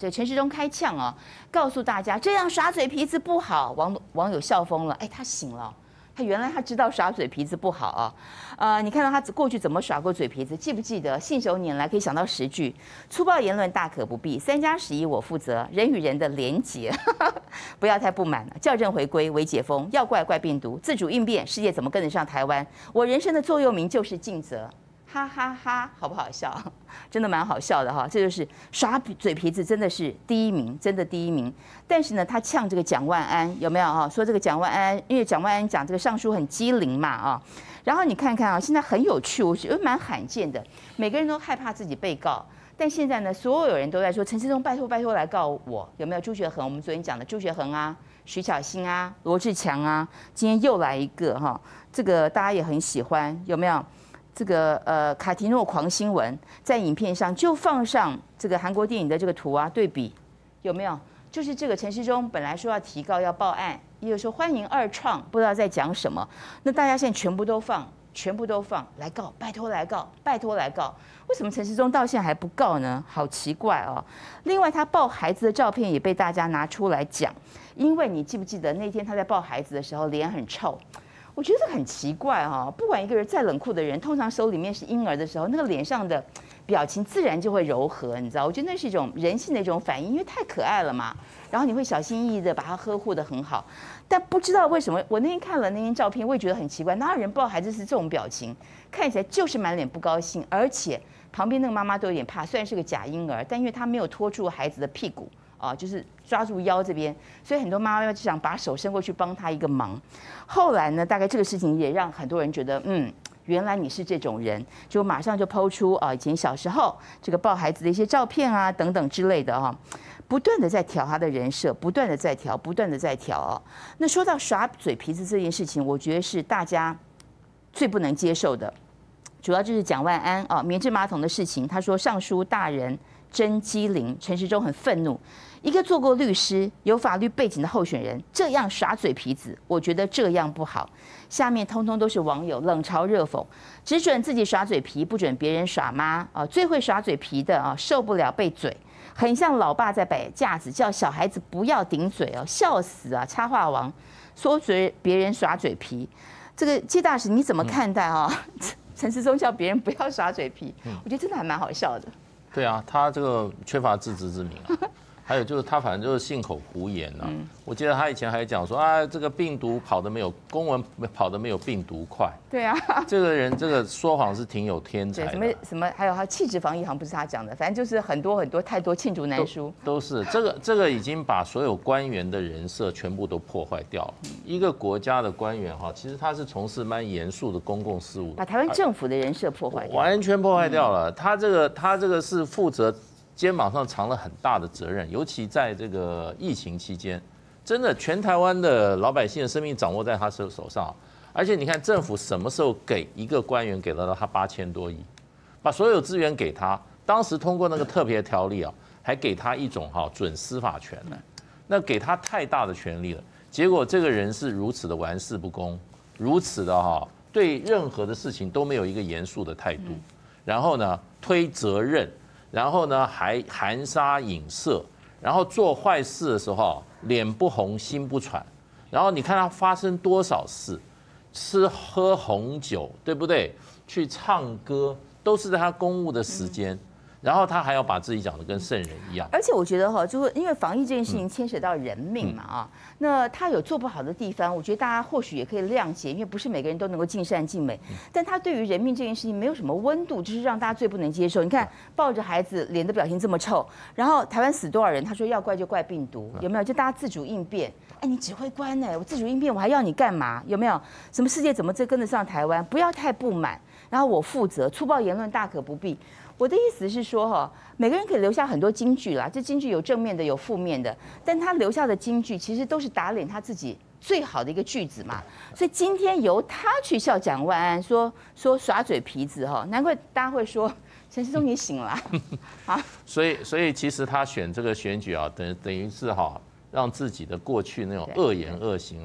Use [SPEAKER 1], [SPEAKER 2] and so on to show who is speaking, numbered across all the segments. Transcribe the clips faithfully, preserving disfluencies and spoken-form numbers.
[SPEAKER 1] 这个陈时中开呛啊，告诉大家这样耍嘴皮子不好，网网友笑疯了。哎，他醒了。他原来他知道耍嘴皮子不好啊，呃，你看到他过去怎么耍过嘴皮子，记不记得？信手拈来可以想到十句，粗暴言论大可不必，三加十一我负责，人与人的连结，不要太不满了，校正回归为解封，要怪怪病毒，自主应变，世界怎么跟得上台湾？我人生的座右铭就是尽责。哈哈哈，好不好笑？真的蛮好笑的哈，这就是耍嘴皮子，真的是第一名，真的第一名。但是呢，他呛这个蒋万安有没有哈？说这个蒋万安，因为蒋万安讲这个上书很机灵嘛啊。然后你看看啊，现在很有趣，我觉得蛮罕见的，每个人都害怕自己被告，但现在呢，所有人都在说陈时中拜托拜托来告我，有没有？朱学恒，我们昨天讲的朱学恒啊，徐巧芯啊，罗志强啊，今天又来一个哈，这个大家也很喜欢，有没有？这个呃卡提诺狂新闻在影片上就放上这个韩国电影的这个图啊，对比有没有？就是这个陈时中本来说要提告要报案，也有说欢迎二创，不知道在讲什么。那大家现在全部都放，全部都放来告，拜托来告，拜托来告。为什么陈时中到现在还不告呢？好奇怪哦。另外，他抱孩子的照片也被大家拿出来讲，因为你记不记得那天他在抱孩子的时候脸很臭。我觉得这很奇怪哈、哦，不管一个人再冷酷的人，通常手里面是婴儿的时候，那个脸上的表情自然就会柔和，你知道？我觉得那是一种人性的一种反应，因为太可爱了嘛。然后你会小心翼翼的把它呵护得很好，但不知道为什么，我那天看了那天照片，我也觉得很奇怪，哪有人抱孩子是这种表情？看起来就是满脸不高兴，而且旁边那个妈妈都有点怕，虽然是个假婴儿，但因为她没有拖住孩子的屁股。啊，就是抓住腰这边，所以很多妈妈就想把手伸过去帮他一个忙。后来呢，大概这个事情也让很多人觉得，嗯，原来你是这种人，就马上就抛出啊，以前小时候这个抱孩子的一些照片啊，等等之类的哈，不断的在调他的人设，不断的在调，不断的在调啊。那说到耍嘴皮子这件事情，我觉得是大家最不能接受的，主要就是蒋万安啊，免治马桶的事情，他说上书大人真机灵，陈时中很愤怒。一个做过律师、有法律背景的候选人，这样耍嘴皮子，我觉得这样不好。下面通通都是网友冷嘲热讽，只准自己耍嘴皮，不准别人耍妈啊！最会耍嘴皮的啊，受不了被嘴，很像老爸在摆架子，叫小孩子不要顶嘴哦，笑死啊！插话王说嘴别人耍嘴皮，这个谢大使你怎么看待啊？陈时中叫别人不要耍嘴皮，我觉得真的还蛮好笑的。
[SPEAKER 2] 对啊，他这个缺乏自知之明啊。还有就是他反正就是信口胡言啊。嗯、我记得他以前还讲说啊，这个病毒跑得没有公文跑得没有病毒快。
[SPEAKER 1] 对啊，
[SPEAKER 2] 这个人这个说谎是挺有天才的。
[SPEAKER 1] 什么什么，还有他气质防疫好像不是他讲的，反正就是很多很多太多罄竹难书。
[SPEAKER 2] 都, 都是这个这个已经把所有官员的人设全部都破坏掉了。嗯、一个国家的官员哈，其实他是从事蛮严肃的公共事务，
[SPEAKER 1] 把台湾政府的人设破坏掉，
[SPEAKER 2] 完全破坏掉了。嗯、他这个他这个是负责。肩膀上藏了很大的责任，尤其在这个疫情期间，真的全台湾的老百姓的生命掌握在他手手上。而且你看，政府什么时候给一个官员给了他八千多亿，把所有资源给他，当时通过那个特别条例啊，还给他一种哈准司法权呢，那给他太大的权利了。结果这个人是如此的玩世不恭，如此的哈对任何的事情都没有一个严肃的态度，然后呢推责任。然后呢，还含沙饮射，然后做坏事的时候脸不红心不喘，然后你看他发生多少事，吃喝红酒，对不对？去唱歌，都是在他公务的时间。然后他还要把自己讲得跟圣人一样，
[SPEAKER 1] 而且我觉得哈，就是因为防疫这件事情牵扯到人命嘛啊，那他有做不好的地方，我觉得大家或许也可以谅解，因为不是每个人都能够尽善尽美。但他对于人命这件事情没有什么温度，就是让大家最不能接受。你看抱着孩子，脸的表情这么臭，然后台湾死多少人？他说要怪就怪病毒，有没有？就大家自主应变。哎，你指挥官哎，我自主应变，我还要你干嘛？有没有？什么世界怎么这跟得上台湾？不要太不满，然后我负责，粗暴言论大可不必。我的意思是说，哈，每个人可以留下很多金句啦，这金句有正面的，有负面的，但他留下的金句其实都是打脸他自己最好的一个句子嘛。所以今天由他去笑蒋万安，说说耍嘴皮子哈，难怪大家会说陈时中你醒了啊。
[SPEAKER 2] 所以，所以其实他选这个选举啊，等等于是哈，让自己的过去那种恶言恶行哈，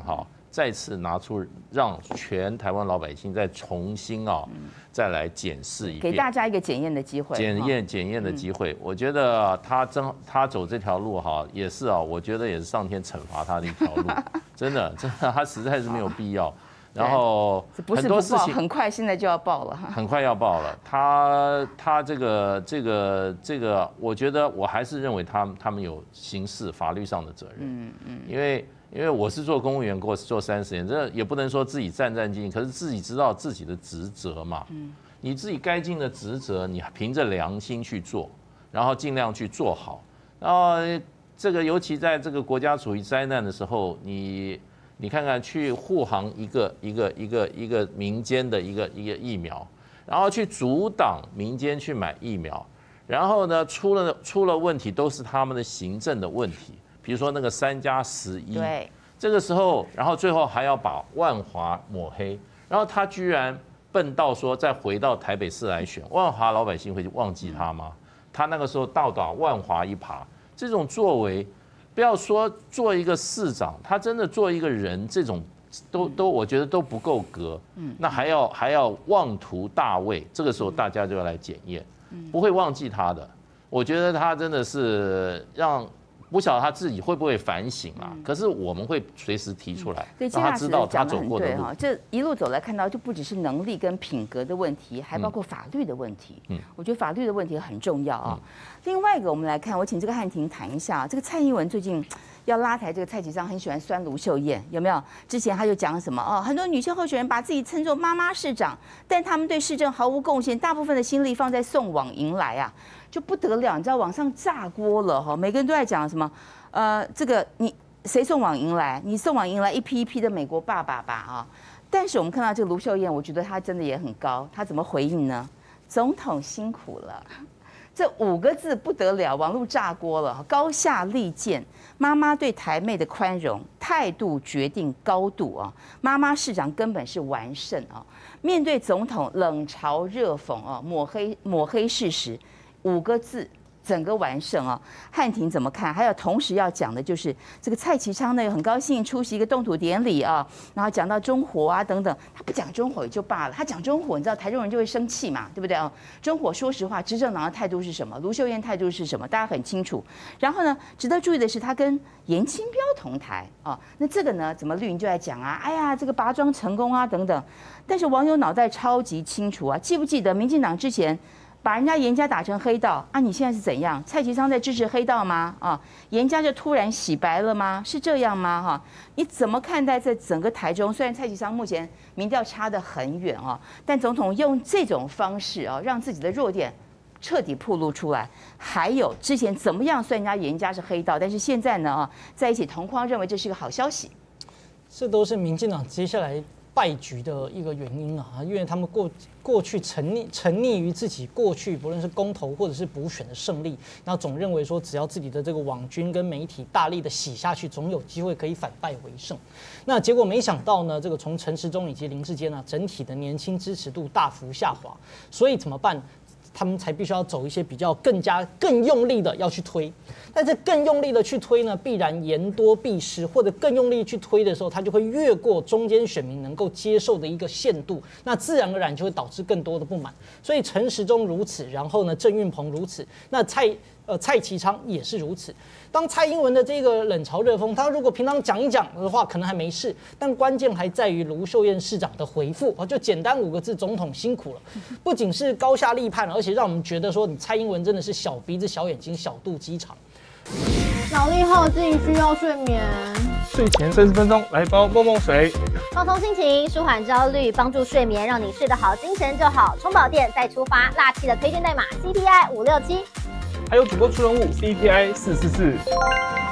[SPEAKER 2] 再次拿出让全台湾老百姓再重新啊，再来检视一遍，
[SPEAKER 1] 给大家一个检验的机会，
[SPEAKER 2] 检验检验的机会。我觉得他真他走这条路哈，也是啊，我觉得也是上天惩罚他的一条路，真的真的，他实在是没有必要。然后很多事情
[SPEAKER 1] 很快现在就要报了，
[SPEAKER 2] 很快要报了。他他这个这个这个，我觉得我还是认为他他们有刑事法律上的责任。嗯嗯，因为因为我是做公务员过做三十年，这也不能说自己战战兢兢，可是自己知道自己的职责嘛。嗯，你自己该尽的职责，你凭着良心去做，然后尽量去做好。然后这个尤其在这个国家处于灾难的时候，你。你看看，去护航一个一个一个一个民间的一个一个疫苗，然后去阻挡民间去买疫苗，然后呢出了出了问题都是他们的行政的问题，比如说那个三加十一，
[SPEAKER 1] 对，
[SPEAKER 2] 这个时候，然后最后还要把万华抹黑，然后他居然笨到说再回到台北市来选，万华老百姓会忘记他吗？他那个时候倒打万华一耙，这种作为。不要说做一个市长，他真的做一个人，这种都都我觉得都不够格。嗯，那还要还要妄图大位，这个时候大家就要来检验，不会忘记他的。我觉得他真的是让不晓得他自己会不会反省啊？可是我们会随时提出来，让他知道他走过的路。
[SPEAKER 1] 这一路走来看到，就不只是能力跟品格的问题，还包括法律的问题。嗯，我觉得法律的问题很重要啊。另外一个，我们来看，我请这个汉庭谈一下，这个蔡英文最近要拉抬这个蔡其昌，很喜欢酸卢秀燕，有没有？之前他就讲什么哦，很多女性候选人把自己称作妈妈市长，但他们对市政毫无贡献，大部分的心力放在送往迎来啊。就不得了，你知道网上炸锅了哈，每个人都在讲什么，呃，这个你谁送往迎来？你送往迎来一批一批的美国爸爸吧啊！但是我们看到这个卢秀燕，我觉得她真的也很高，她怎么回应呢？总统辛苦了，这五个字不得了，网络炸锅了，高下立见。妈妈对台妹的宽容态度决定高度啊！妈妈市长根本是完胜啊！面对总统冷嘲热讽啊，抹黑抹黑事实。五个字，整个完胜啊！汉庭怎么看？还有同时要讲的就是这个蔡其昌呢，有很高兴出席一个动土典礼啊，然后讲到中火啊等等，他不讲中火也就罢了，他讲中火，你知道台中人就会生气嘛，对不对啊？中火，说实话，执政党的态度是什么？卢秀燕态度是什么？大家很清楚。然后呢，值得注意的是，他跟严清标同台啊，那这个呢，怎么绿营就在讲啊？哎呀，这个拔桩成功啊等等。但是网友脑袋超级清楚啊，记不记得民进党之前？把人家严家打成黑道啊！你现在是怎样？蔡其昌在支持黑道吗？啊，严家就突然洗白了吗？是这样吗？哈，你怎么看待在整个台中？虽然蔡其昌目前民调差得很远啊，但总统用这种方式啊，让自己的弱点彻底暴露出来。还有之前怎么样算人家严家是黑道，但是现在呢啊，在一起同框认为这是个好消息。
[SPEAKER 3] 这都是民进党接下来败局的一个原因啊，因为他们过过去沉溺沉溺于自己过去不论是公投或者是补选的胜利，然后总认为说只要自己的这个网军跟媒体大力的洗下去，总有机会可以反败为胜。那结果没想到呢，这个从陈时中以及林智坚呢，整体的年轻支持度大幅下滑，所以怎么办？他们才必须要走一些比较更加更用力的要去推，但是更用力的去推呢，必然言多必失，或者更用力去推的时候，他就会越过中间选民能够接受的一个限度，那自然而然就会导致更多的不满。所以陈时中如此，然后呢，郑运鹏如此，那蔡呃蔡其昌也是如此。当蔡英文的这个冷嘲热讽，他如果平常讲一讲的话，可能还没事，但关键还在于卢秀燕市长的回复，就简单五个字：总统辛苦了。不仅是高下立判，而且让我们觉得说，你蔡英文真的是小鼻子、小眼睛、小肚鸡肠。
[SPEAKER 4] 脑力耗尽，需要睡眠。
[SPEAKER 5] 睡前三十分钟来包梦梦水，
[SPEAKER 4] 放松心情，舒缓焦虑，帮助睡眠，让你睡得好，精神就好。充饱电再出发，辣气的推荐代码 C P I 五六七。
[SPEAKER 5] 还有主播出人物 C P I 四四四。